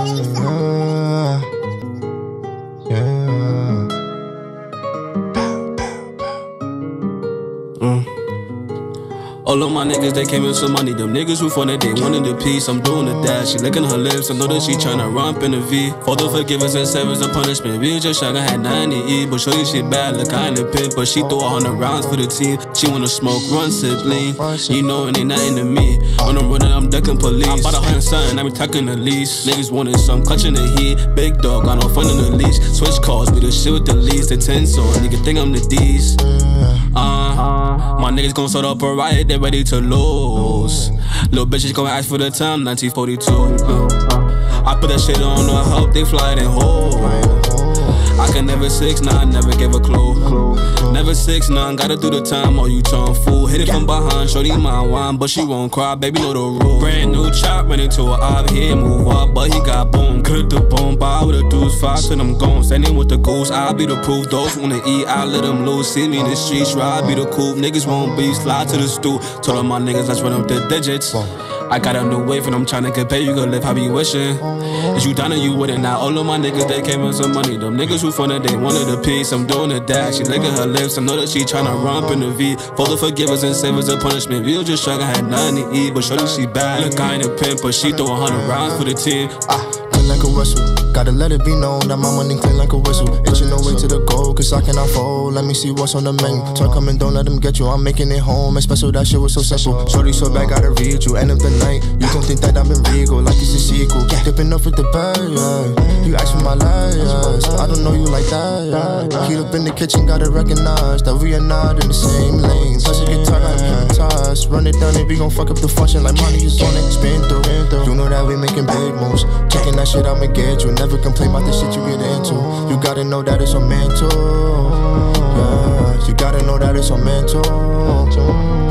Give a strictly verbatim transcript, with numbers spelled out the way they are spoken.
yeah. Mm. All of my niggas, they came in some money. Them niggas who funny, they wanted a piece. I'm doing the dash. She licking her lips. I know that she tryna romp in the V. Father forgive us and sevens a punishment. We just young, I had ninety E. But shorty shit bad, look I in the pit. But she throw a hundred rounds for the team. She wanna smoke, run, sip, lean. You know it ain't nothing to me. On the road and I'm ducking police. I bought a hundred something, I be tucking the lease. Niggas wanted some, clutching the heat. Big dog, got no fun in the leash. Switch calls, be the shit with the least. The ten so nigga think I'm the D's. Uh, my niggas gon' start up a riot, they ready to lose. Little bitches gon' ask for the time, nineteen forty-two. Uh, I put that shit on, no help, they fly it and hold. I can never six nine, never give a clue. Never six nine, gotta do the time, or you turn fool. Hit it from behind, shorty my wine, but she won't cry, baby know the rule. Brand new chop, ran into a op, he ain't move up, but he got boom. Cut the bone, buy with the dudes, five till them gone. Standing with the goose, I'll be the proof. Those wanna eat, I let them loose. See me in the streets, ride, be the coupe. Niggas won't be, slide to the stool. Told all my niggas, let's run up the digits. I got a new wave and I'm tryna get paid, you can live how you wishing. Is you down or you with it now? All of my niggas, they came with some money. Them niggas who funny, they wanted a piece. I'm doing the dash, she licking her lips. I know that she tryna romp in the V. Father forgive us and save us a punishment. We was just trying, had nothing to eat, but shorty she bad. Look, I ain't a pimp, but she throw a hundred rounds for the team. Ah, clean like a whistle. Gotta let it be known that my money clean like a whistle. Itching no way to the goal, cause I cannot fold. Let me see what's on the menu. Talk coming, don't let them get you. I'm making it home, it's special, that shit was so simple. Shorty so bad, gotta read you. End of the night, you gon' think that I've been regal, like it's a sequel. Dipping up with the bag, yeah. You ask for my lies, I don't know you like that, yeah. Heat up in the kitchen, gotta recognize that we are not in the same lane. Plus a guitar, gotta hypnotize. Run it down and we gon' fuck up the function like money is on it. Spin through, you know that we making big moves. Checking that shit, I'ma get you. Never complain about the shit you get into. You gotta know that it's on mental. Yeah, you gotta know that it's on mental.